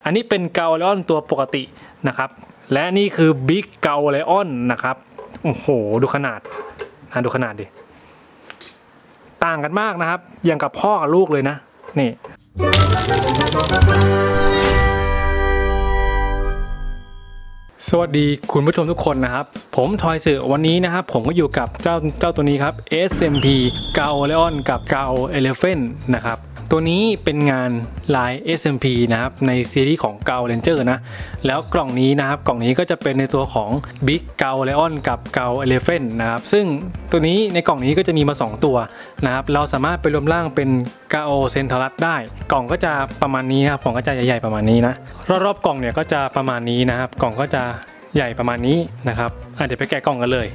อันนี้เป็นเกาไลออนตัวปกตินะครับและนี่คือบิ๊กเกาไลออนนะครับโอ้โหดูขนาดดูขนาดดิต่างกันมากนะครับอย่างกับพ่อกับลูกเลยนะนี่สวัสดีคุณผู้ชมทุกคนนะครับผมทอยสื่อวันนี้นะครับผมก็อยู่กับเจ้าตัวนี้ครับ SMP เกาไลออนกับเกาเอเลเฟนต์นะครับตัวนี้เป็นงานลาย SMP นะครับในซีรีส์ของเกาเรนเจอร์นะแล้วกล่องนี้นะครับกล่องนี้ก็จะเป็นในตัวของ Big เกาไลออนกับเกาเอเลเฟนต์นะครับซึ่งตัวนี้ในกล่องนี้ก็จะมีมา2ตัวนะครับเราสามารถไปรวมร่างเป็นเกาเซนทรัสได้กล่องก็จะประมาณนี้นะครับกล่องก็จะใหญ่ๆประมาณนี้นะรอบๆกล่องเนี่ยก็จะประมาณนี้นะครับกล่องก็จะใหญ่ประมาณนี้นะครับเดี๋ยวไปแกะกล่องกันเลย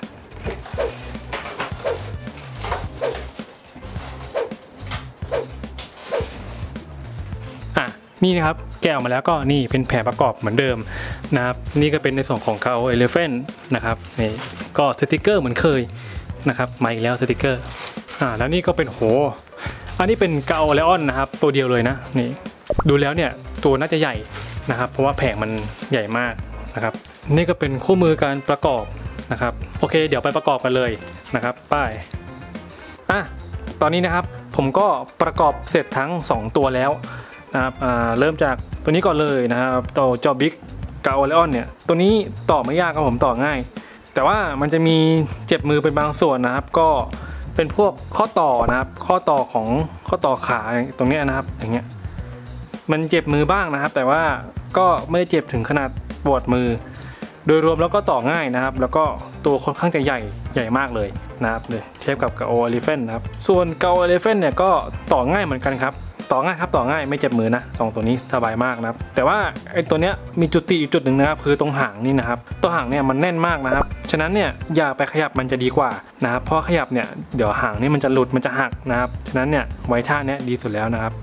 นี่นะครับแกะออกมาแล้วก็นี่เป็นแผงประกอบเหมือนเดิมนะครับนี่ก็เป็นในส่วนของเกาเอเลเฟนต์นะครับนี่ก็สติกเกอร์เหมือนเคยนะครับมาอีกแล้วสติกเกอร์แล้วนี่ก็เป็นอันนี้เป็นเกาไลออนนะครับตัวเดียวเลยนะนี่ดูแล้วเนี่ยตัวน่าจะใหญ่นะครับเพราะว่าแผงมันใหญ่มากนะครับนี่ก็เป็นคู่มือการประกอบนะครับโอเคเดี๋ยวไปประกอบกันเลยนะครับป้ายตอนนี้นะครับผมก็ประกอบเสร็จทั้ง2ตัวแล้วนะครับเริ่มจากตัวนี้ก่อนเลยนะครับตัวจอบิ๊กเกาไลออนเนี่ยตัวนี้ต่อไม่ยากครับผมต่อง่ายแต่ว่ามันจะมีเจ็บมือเป็นบางส่วนนะครับก็เป็นพวกข้อต่อนะครับข้อต่อขาตรงนี้นะครับอย่างเงี้ยมันเจ็บมือบ้างนะครับแต่ว่าก็ไม่ได้เจ็บถึงขนาดปวดมือโดยรวมแล้วก็ต่อง่ายนะครับแล้วก็ตัวค่อนข้างจะใหญ่มากเลยนะครับเลยเทียบกับเกาเอเลเฟนต์นะครับส่วนเกาเอเลเฟนต์เนี่ยก็ต่อง่ายเหมือนกันครับต่อง่ายไม่เจ็บมือนะ2ตัวนี้สบายมากนะครับแต่ว่าไอ้ตัวเนี้ยมีจุดติอยู่จุดหนึ่งนะครับคือตรงหางนี่นะครับตัวหางเนี่ยมันแน่นมากนะครับฉะนั้นเนี่ยอย่าไปขยับมันจะดีกว่านะครับเพราะขยับเนี่ยเดี๋ยวหางนี่มันจะหลุดมันจะหักนะครับฉะนั้นเนี่ยไว้ท่านี้ดีสุดแล้วนะครับ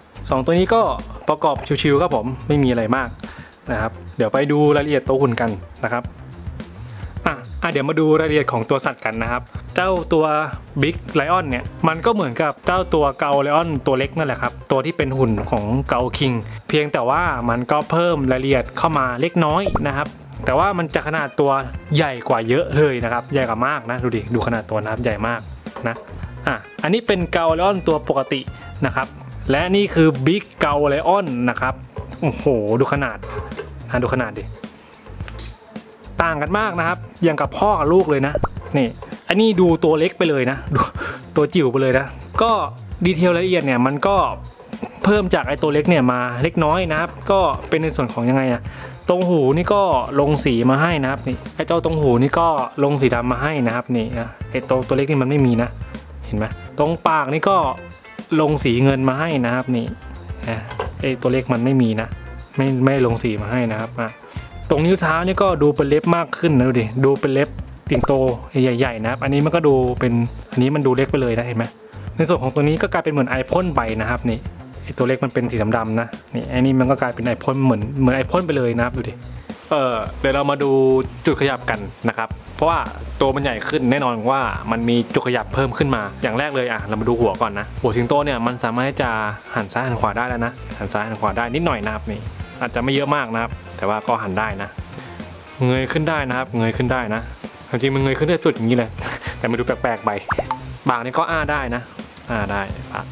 2ตัวนี้ก็ประกอบชิวๆครับผมไม่มีอะไรมากนะครับเดี๋ยวไปดูรายละเอียดตัวหุ่นกันนะครับเดี๋ยวมาดูรายละเอียดของตัวสัตว์กันนะครับเจ้าตัว Big Lion เนี่ยมันก็เหมือนกับเจ้าตัวเกาไลออนตัวเล็กนั่นแหละครับตัวที่เป็นหุ่นของเกาคิงเพียงแต่ว่ามันก็เพิ่มรายละเอียดเข้ามาเล็กน้อยนะครับแต่ว่ามันจะขนาดตัวใหญ่กว่าเยอะเลยนะครับใหญ่กว่ามากนะดูขนาดตัวนะครับใหญ่มากนะอันนี้เป็นเกาไลออนตัวปกตินะครับและนี่คือ Big เกาไลออนนะครับโอ้โหดูขนาดดิต่างกันมากนะครับอย่างกับพ่อกับลูกเลยนะนี่อันนี้ดูตัวเล็กไปเลยนะดูตัวจิ๋วไปเลยนะก็ดีเทลรายละเอียดเนี่ยมันก็เพิ่มจากไอ้ตัวเล็กเนี่ยมาเล็กน้อยนะครับก็เป็นในส่วนของยังไงตรงหูนี่ก็ลงสีมาให้นะครับนี่ไอ้เจ้าตรงหูนี่ก็ลงสีดำมาให้นะครับนี่นะไอ้ตัวเล็กนี่มันไม่มีนะเห็นไหมตรงปากนี่ก็ลงสีเงินมาให้นะครับนี่ไอ้ตัวเล็กมันไม่มีนะไม่ลงสีมาให้นะครับตรงนิ้วเท้านี่ก็ดูเป็นเล็บมากขึ้นนะดูเป็นเล็บติ่งโตใหญ่ๆนะครับอันนี้มันก็ดูเป็นอันนี้มันดูเล็กไปเลยนะเห็นไหมในส่วนของตัวนี้ก็กลายเป็นเหมือนไอพ่นไปนะครับนี่ไอตัวเล็กมันเป็นสีดำๆนะนี่ไอ้นี่มันก็กลายเป็นไอพ่นเหมือนไอพ่นไปเลยนะครับดูดิเดี๋ยวเรามาดูจุดขยับกันนะครับเพราะว่าตัวมันใหญ่ขึ้นแน่นอนว่ามันมีจุดขยับเพิ่มขึ้นมาอย่างแรกเลยเรามาดูหัวก่อนนะหัวสิงโตเนี่ยมันสามารถที่จะหันซ้ายหันขวาได้แล้วนะหันซ้ายหันขวาได้นิดหน่อยนะครับนี่อาจจะไม่เยอะมากนะครับแต่ว่าก็หันได้นะเงยขึ้นได้นะครับเงยขึ้นได้นะจริงๆมันเงยขึ้นได้สุดอย่างนี้เลยแต่มาดูแปลกๆไปปากนี่ก็ได้นะได้ปาก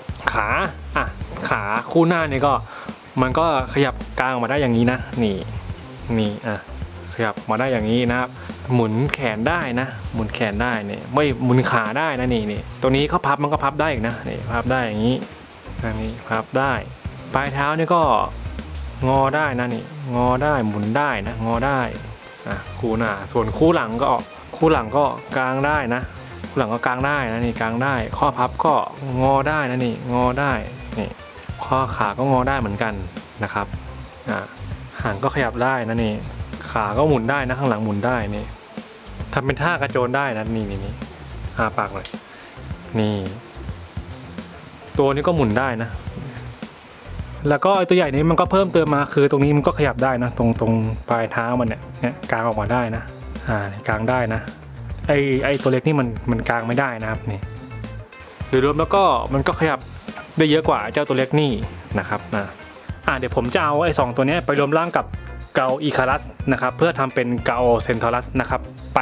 ขาคู่หน้านี่ก็มันก็ขยับกลางมาได้อย่างนี้นะนี่ขยับมาได้อย่างนี้นะครับหมุนแขนได้นะหมุนแขนได้เนี่ยไม่หมุนขาได้นะนี่ตัวนี้เขาพับมันก็พับได้อีกนะนี่พับได้อย่างนี้นี่พับได้ปลายเท้านี่ก็งอได้นะนี่งอได้หมุนได้นะงอได้คู่หน้าส่วนคู่หลังก็กลางได้นะคู่หลังก็กลางได้นะนี่กลางได้ข้อพับก็งอได้นะนี่งอได้นี่ข้อขาก็งอได้เหมือนกันนะครับหางก็ขยับได้นะนี่ขาก็หมุนได้นะข้างหลังหมุนได้นี่ทำเป็นท่ากระโจนได้นะนี่ปากเลยนี่ตัวนี้ก็หมุนได้นะแล้วก็ไอตัวใหญ่นี้มันก็เพิ่มเติมมาคือตรงนี้มันก็ขยับได้นะตรงปลายเท้ามันเนี่ยกางออกมาได้นะกางได้นะไอตัวเล็กนี่มันกางไม่ได้นะครับนี่โดยรวมแล้วก็มันก็ขยับได้เยอะกว่าเจ้าตัวเล็กนี่นะครับเดี๋ยวผมจะเอาไอ้2ตัวนี้ไปรวมร่างกับเกาอีคารัสนะครับเพื่อทำเป็นเกาเซนทอรัสนะครับไป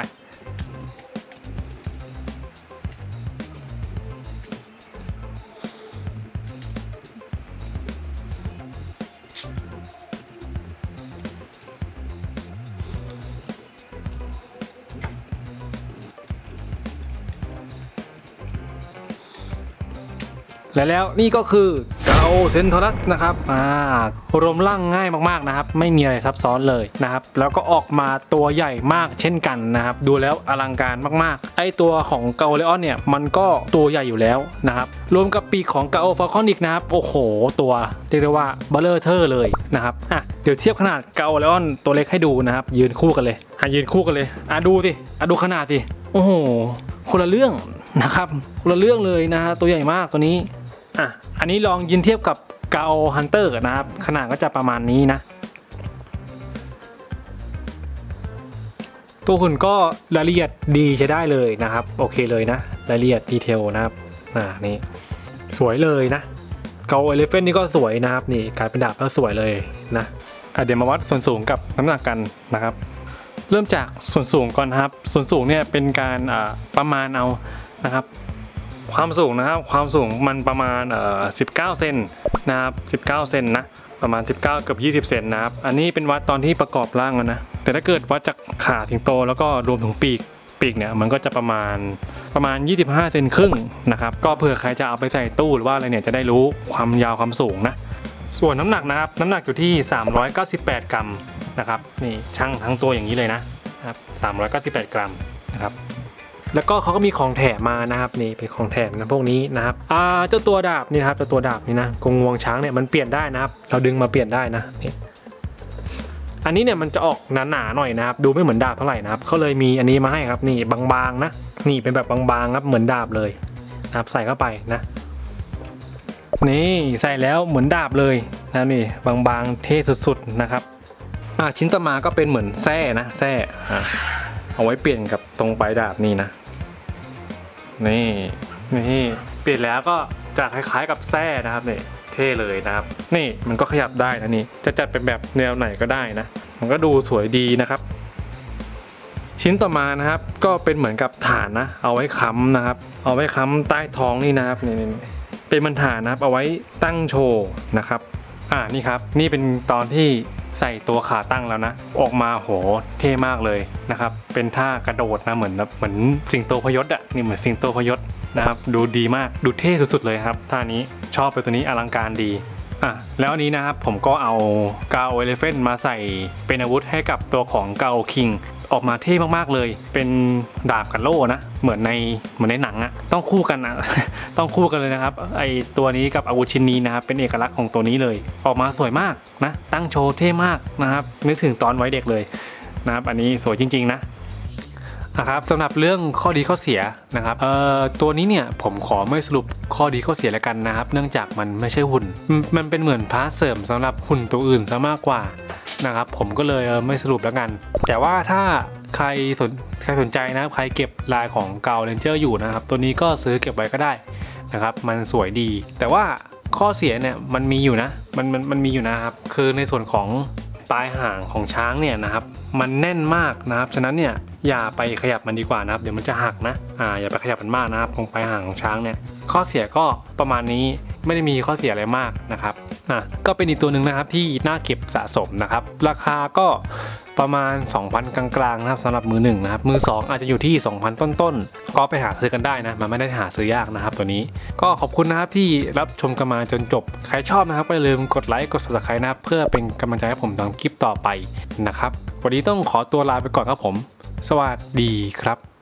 แล้วนี่ก็คือเกาเซนทอรัสนะครับรวมร่างง่ายมากๆนะครับไม่มีอะไรซับซ้อนเลยนะครับแล้วก็ออกมาตัวใหญ่มากเช่นกันนะครับดูแล้วอลังการมากๆไอตัวของเกาเลออนเนี่ยมันก็ตัวใหญ่อยู่แล้วนะครับรวมกับปีกของเกาฟอลคอนอีกนะครับโอ้โหตัวเรียกได้ว่าเบลเลอร์เทอร์เลยนะครับเดี๋ยวเทียบขนาดเกาเลออนตัวเล็กให้ดูนะครับยืนคู่กันเลยยืนคู่กันเลยดูสิดูขนาดสิโอ้โหคนละเรื่องนะครับคนละเรื่องเลยนะฮะตัวใหญ่มากตัวนี้อันนี้ลองยืนเทียบกับเกาฮันเตอร์นะครับขนาดก็จะประมาณนี้นะตัวหุ่นก็รายละเอียดดีใช้ได้เลยนะครับโอเคเลยนะรายละเอียดดีเทลนะครับนี่สวยเลยนะเกาเอลิเฟนนี่ก็สวยนะครับนี่กลายเป็นดาบแล้วสวยเลยนะเดี๋ยวมาวัดส่วนสูงกับน้ำหนักกันนะครับเริ่มจากส่วนสูงก่อนครับส่วนสูงเนี่ยเป็นการประมาณเอานะครับความสูงนะครับความสูงมันประมาณ19 เซนนะครับ19 เซนนะประมาณ19เกือบ20 เซนนะครับอันนี้เป็นวัดตอนที่ประกอบร่างนะแต่ถ้าเกิดวัดจากขาถึงโตแล้วก็รวมถึงปีกเนี่ยมันก็จะประมาณ25 เซนครึ่งนะครับก็เผื่อใครจะเอาไปใส่ตู้หรือว่าอะไรเนี่ยจะได้รู้ความยาวความสูงนะส่วนน้ำหนักนะครับน้ำหนักอยู่ที่398 กรัมนะครับนี่ชั่งทั้งตัวอย่างนี้เลยนะครับ398 กรัมนะครับแล้วก็เขาก็มีของแถมมานะครับนี่เป็นของแถมนะพวกนี้นะครับเจ้าตัวดาบนี่นะครับเจ้าตัวดาบนี่นะกงวงช้างเนี่ยมันเปลี่ยนได้นะครับเราดึงมาเปลี่ยนได้นะนี่อันนี้เนี่ยมันจะออกหนาๆหน่อยนะครับดูไม่เหมือนดาบเท่าไหร่นะครับเขาเลยมีอันนี้มาให้ครับนี่บางๆนะนี่เป็นแบบบางๆครับเหมือนดาบเลยนะครับใส่เข้าไปนะนี่ใส่แล้วเหมือนดาบเลยนะนี่บางๆเท่สุดๆนะครับชิ้นต่อมาก็เป็นเหมือนแส้นะแส้เอาไว้เปลี่ยนกับตรงปลายดาบนี่นะนี่เปลี่ยนแล้วก็จะคล้ายๆกับแส้นะครับนี่เท่เลยนะครับนี่มันก็ขยับได้นะนี่จะจัดเป็นแบบแนวไหนก็ได้นะมันก็ดูสวยดีนะครับชิ้นต่อมานะครับก็เป็นเหมือนกับฐานนะเอาไว้ค้ำนะครับเอาไว้ค้ำใต้ท้องนี่นะครับนี่เป็นบรรฐานนะครับเอาไว้ตั้งโชว์นะครับนี่ครับนี่เป็นตอนที่ใส่ตัวขาตั้งแล้วนะออกมาโหเท่มากเลยนะครับเป็นท่ากระโดดนะเหมือนสิงโตพยศนี่เหมือนสิงโตพยศนะครับดูดีมากดูเท่สุดๆเลยครับท่านี้ชอบไปตัวนี้อลังการดีแล้วอันนี้นะครับผมก็เอาเกาเอเลเฟนมาใส่เป็นอาวุธให้กับตัวของเกาคิงออกมาเท่มากๆเลยเป็นดาบกับโล่นะเหมือนในหนังต้องคู่กันนะ ต้องคู่กันเลยนะครับไอตัวนี้กับอาวุธชิ้นนี้นะครับเป็นเอกลักษณ์ของตัวนี้เลยออกมาสวยมากนะตั้งโชว์เท่มากนะครับนึกถึงตอนไว้เด็กเลยนะครับอันนี้สวยจริงๆนะครับสำหรับเรื่องข้อดีข้อเสียนะครับตัวนี้เนี่ยผมขอไม่สรุปข้อดีข้อเสียแล้วกันนะครับเนื่องจากมันไม่ใช่หุ่นมันเป็นเหมือนพาร์ทเสริมสำหรับหุ่นตัวอื่นซะมากกว่านะครับผมก็เลยไม่สรุปแล้วกันแต่ว่าถ้าใครสนใจนะครับใครเก็บลายของเกาเรนเจอร์อยู่นะครับตัวนี้ก็ซื้อเก็บไว้ก็ได้นะครับมันสวยดีแต่ว่าข้อเสียเนี่ยมันมีอยู่นะมันมีอยู่นะครับคือในส่วนของปลายหางของช้างเนี่ยนะครับมันแน่นมากนะครับฉะนั้นเนี่ยอย่าไปขยับมันดีกว่านะครับเดี๋ยวมันจะหักนะอย่าไปขยับมันมากนะครับตรงปลายหางของช้างเนี่ยข้อเสียก็ประมาณนี้ไม่ได้มีข้อเสียอะไรมากนะครับก็เป็นอีกตัวหนึ่งนะครับที่น่าเก็บสะสมนะครับราคาก็ประมาณ 2,000 กลางๆนะครับสำหรับมือ1นะครับมือ2อาจจะอยู่ที่ 2,000 ต้นๆก็ไปหาซื้อกันได้นะมันไม่ได้หาซื้อยากนะครับตัวนี้ก็ขอบคุณนะครับที่รับชมกันมาจนจบใครชอบนะครับก็อย่าลืมกดไลค์กด Subscribe นะครับเพื่อเป็นกำลังใจให้ผมทำคลิปต่อไปนะครับวันนี้ต้องขอตัวลาไปก่อนครับผมสวัสดีครับ